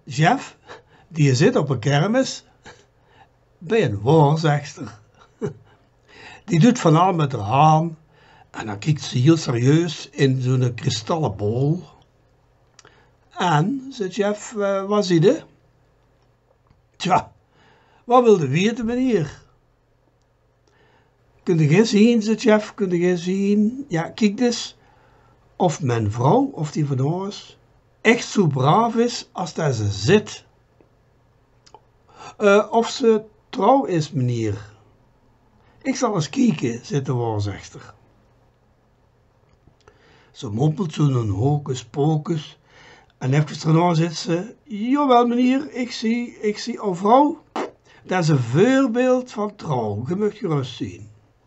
Jeff, die zit op een kermis bij een waarzegster. Die doet van al met haar haan en dan kijkt ze heel serieus in zo'n kristallen bol. En, zegt Jeff, wat zie je? Tja, wat wilde weten, meneer? Kun je zien, zegt Jeff, kun je zien? Ja, kijk dus, of mijn vrouw, of die van ons, echt zo braaf is als dat ze zit. Of ze trouw is, meneer. Ik zal eens kijken, zegt de waarzegster. Ze mompelt zo'n hocus pocus en even daarna zegt ze, jawel meneer, ik zie, oh vrouw, dat is een voorbeeld van trouw, je mag gerust zien.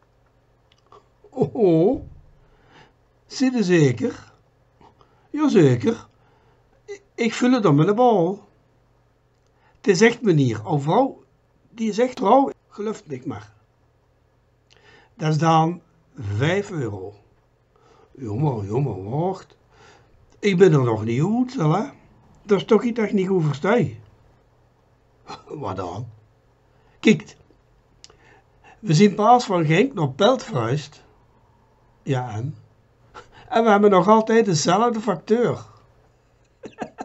Oh, zie je zeker? Jazeker, ik vul het om mijn bal. Het is echt meneer, oh vrouw, die is echt trouw, geloof ik maar. Dat is dan €5. Jongen, wacht. Ik ben er nog niet goed, hè? Dat is toch iets dat ik niet goed versta. Wat dan? Kijk, we zien Paas van Genk naar Pelt verhuisd. Ja, en? En we hebben nog altijd dezelfde facteur.